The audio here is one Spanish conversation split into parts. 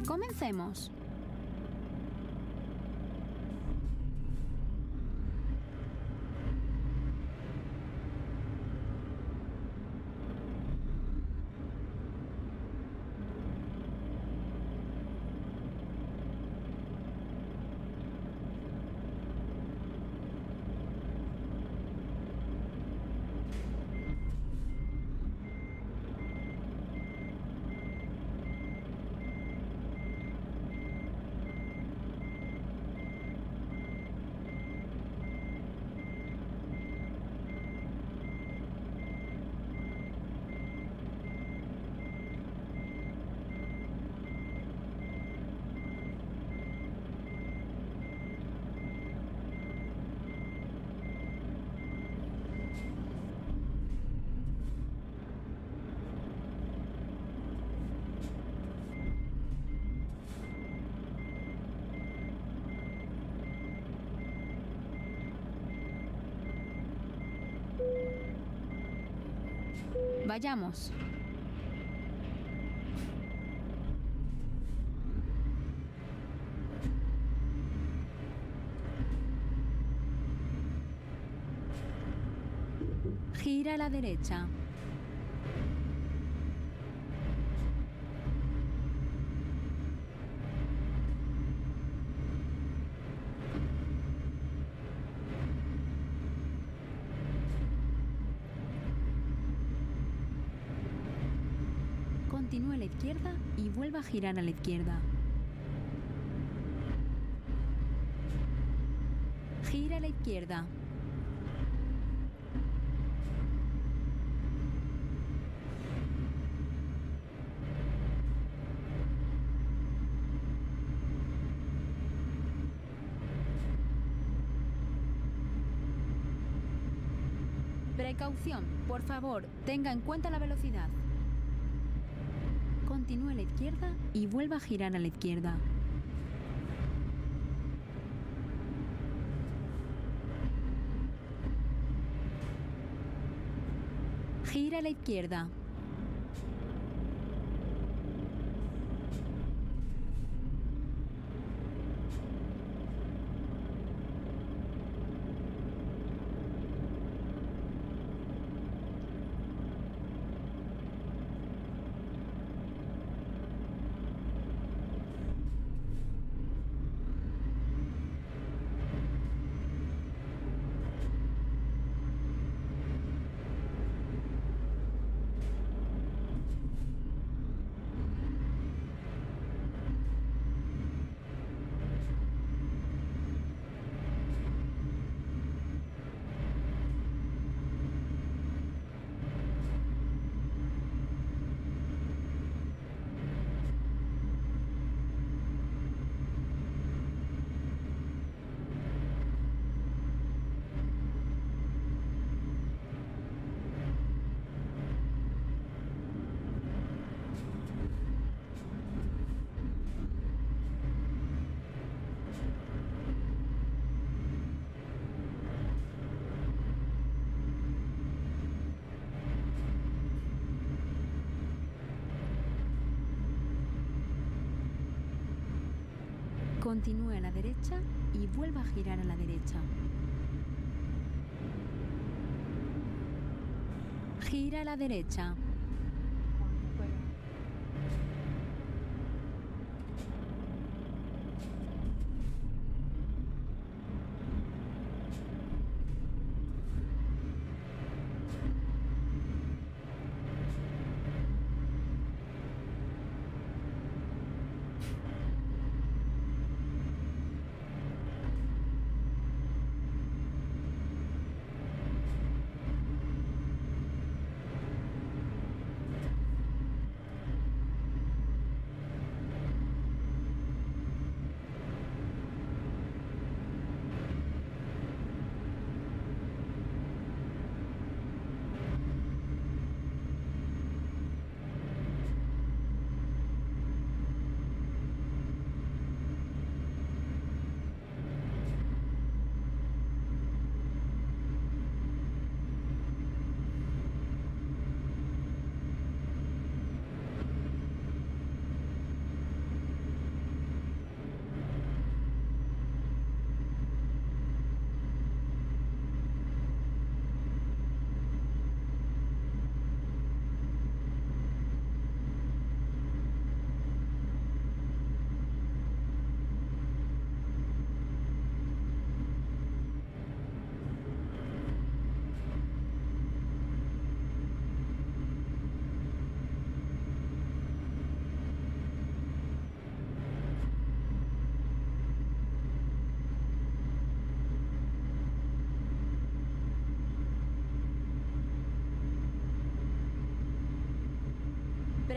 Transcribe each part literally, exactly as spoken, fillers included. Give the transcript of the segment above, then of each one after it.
Comencemos. Vayamos. Gira a la derecha. Continúe a la izquierda y vuelva a girar a la izquierda. Gira a la izquierda. Precaución, por favor, tenga en cuenta la velocidad. Continúe a la izquierda y vuelva a girar a la izquierda. Gira a la izquierda. Continúe a la derecha y vuelva a girar a la derecha. Gira a la derecha.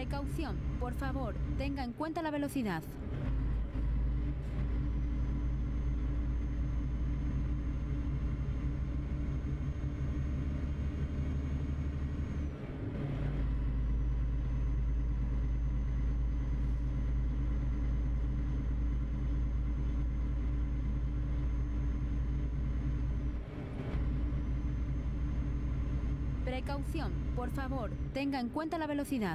Precaución, por favor, tenga en cuenta la velocidad. Precaución, por favor, tenga en cuenta la velocidad.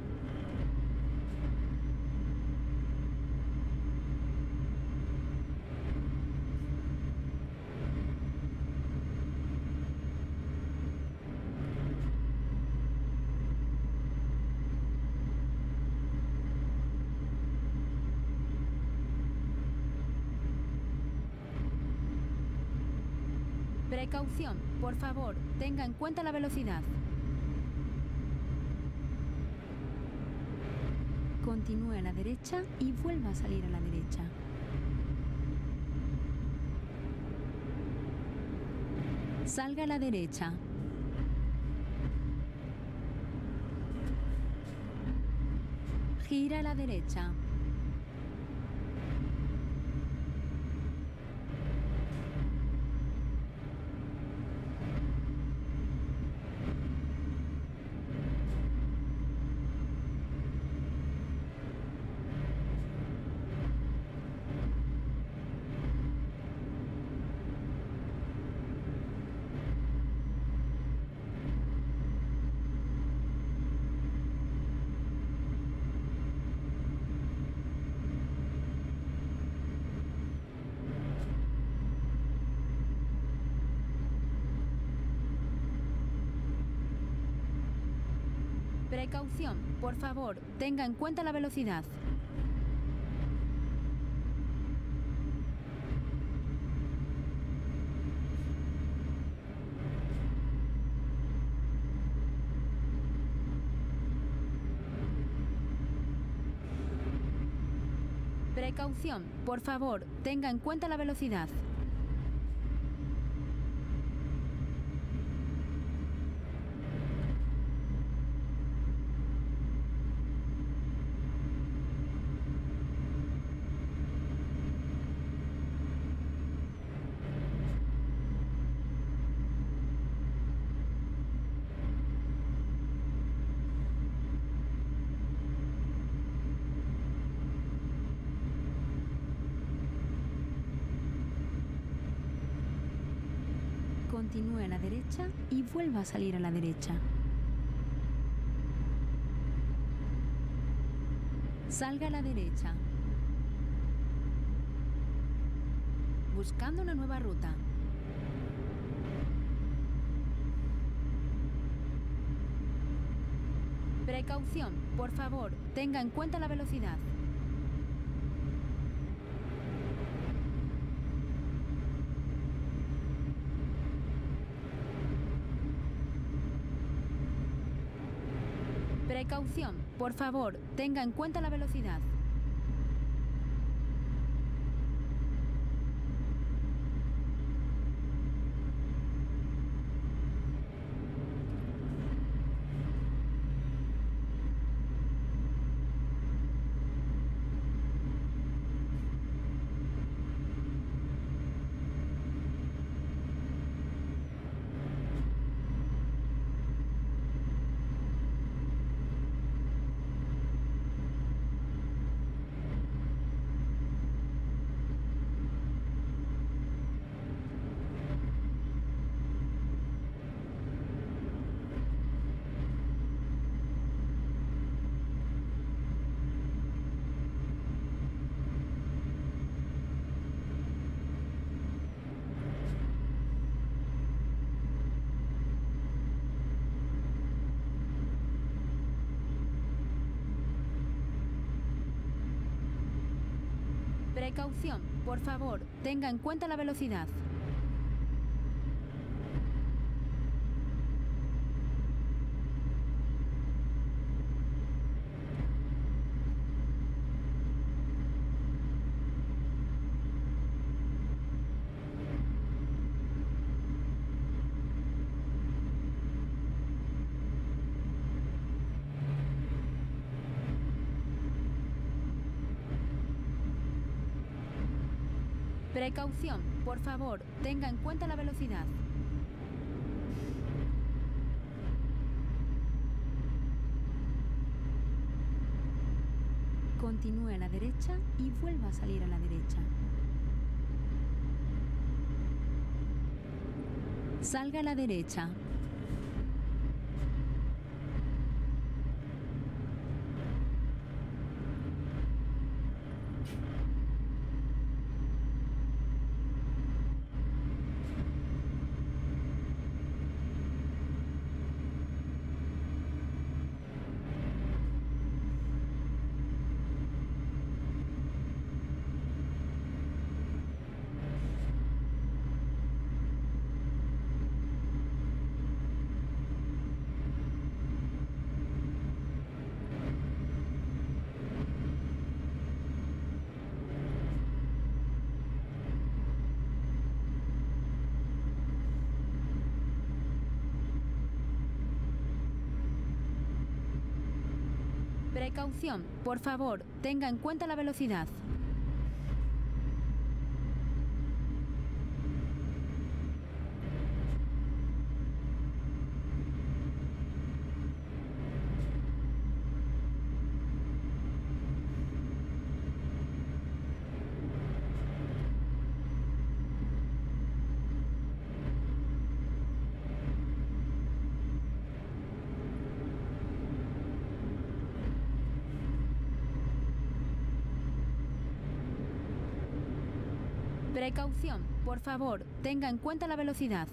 Precaución, por favor, tenga en cuenta la velocidad. Continúe a la derecha y vuelva a salir a la derecha. Salga a la derecha. Gira a la derecha. Precaución, por favor, tenga en cuenta la velocidad. Precaución, por favor, tenga en cuenta la velocidad. Continúe a la derecha y vuelva a salir a la derecha. Salga a la derecha. Buscando una nueva ruta. Precaución, por favor, tenga en cuenta la velocidad. Precaución, por favor, tenga en cuenta la velocidad. Precaución, por favor, tenga en cuenta la velocidad. Precaución, por favor, tenga en cuenta la velocidad. Continúe a la derecha y vuelva a salir a la derecha. Salga a la derecha. Precaución, por favor, tenga en cuenta la velocidad. Precaución, por favor, tenga en cuenta la velocidad.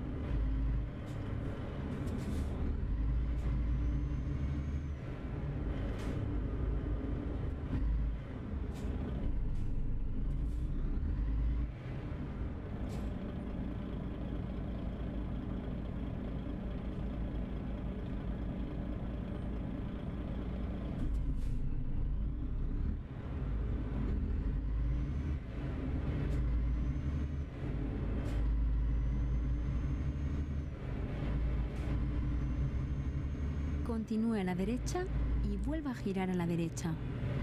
Continúe a la derecha y vuelva a girar a la derecha.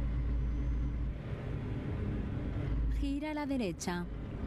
Gira a la derecha.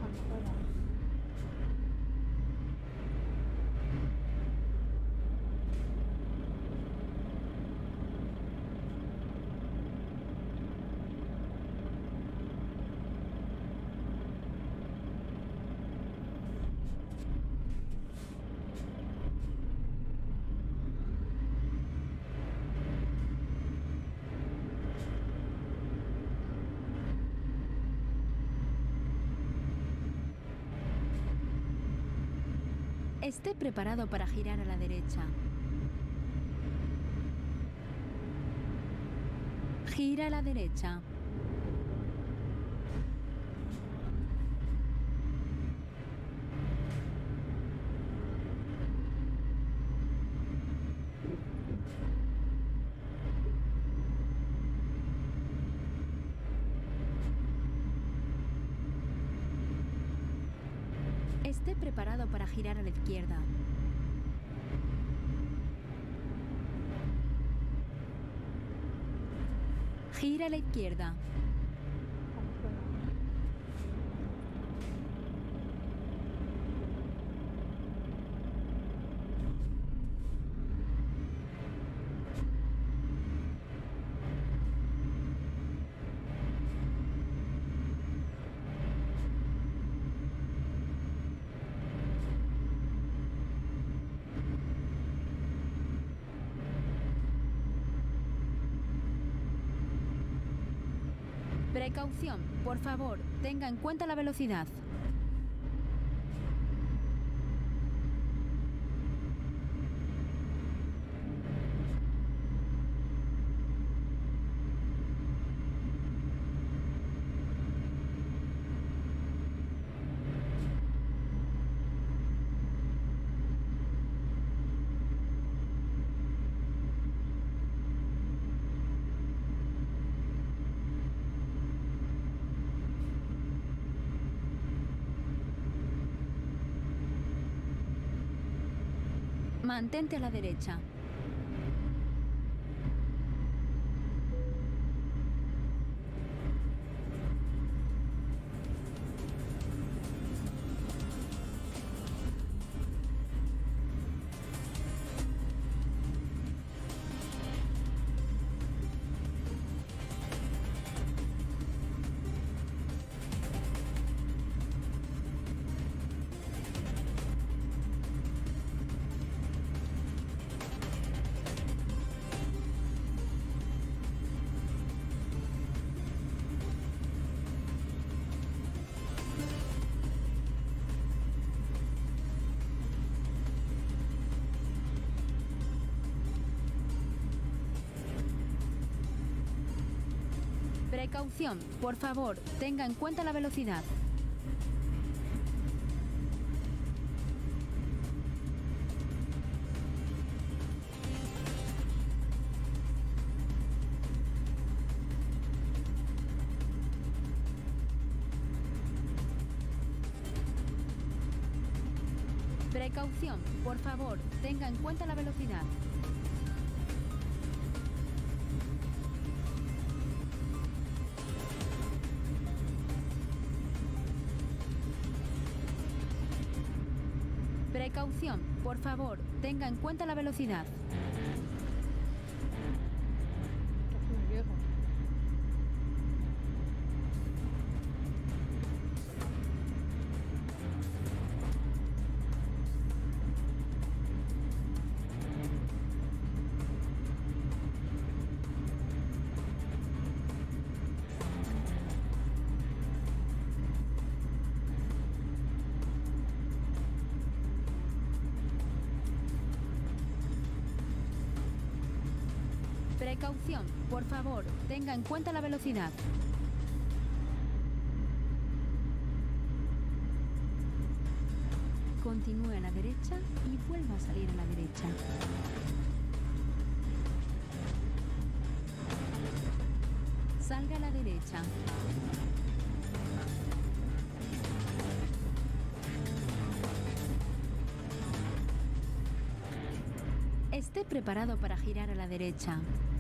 Esté preparado para girar a la derecha. Gira a la derecha. Esté preparado para girar a la izquierda. Gira a la izquierda. Precaución, por favor, tenga en cuenta la velocidad. Mantente a la derecha. Precaución, por favor, tenga en cuenta la velocidad. Precaución, por favor, tenga en cuenta la velocidad. Precaución, por favor, tenga en cuenta la velocidad. Muy viejo. Precaución, por favor, tenga en cuenta la velocidad. Continúe a la derecha y vuelva a salir a la derecha. Salga a la derecha. Esté preparado para girar a la derecha.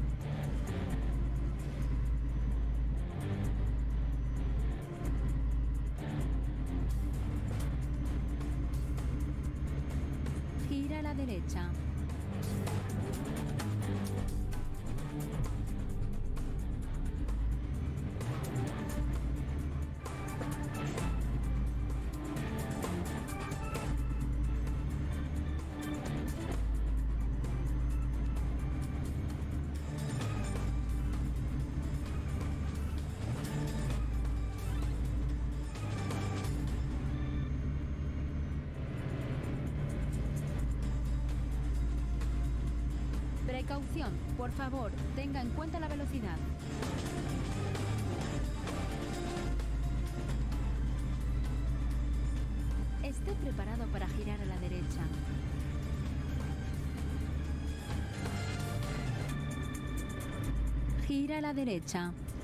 Gira a la derecha. Precaución, por favor, tenga en cuenta la velocidad. Esté preparado para girar a la derecha. Gira a la derecha.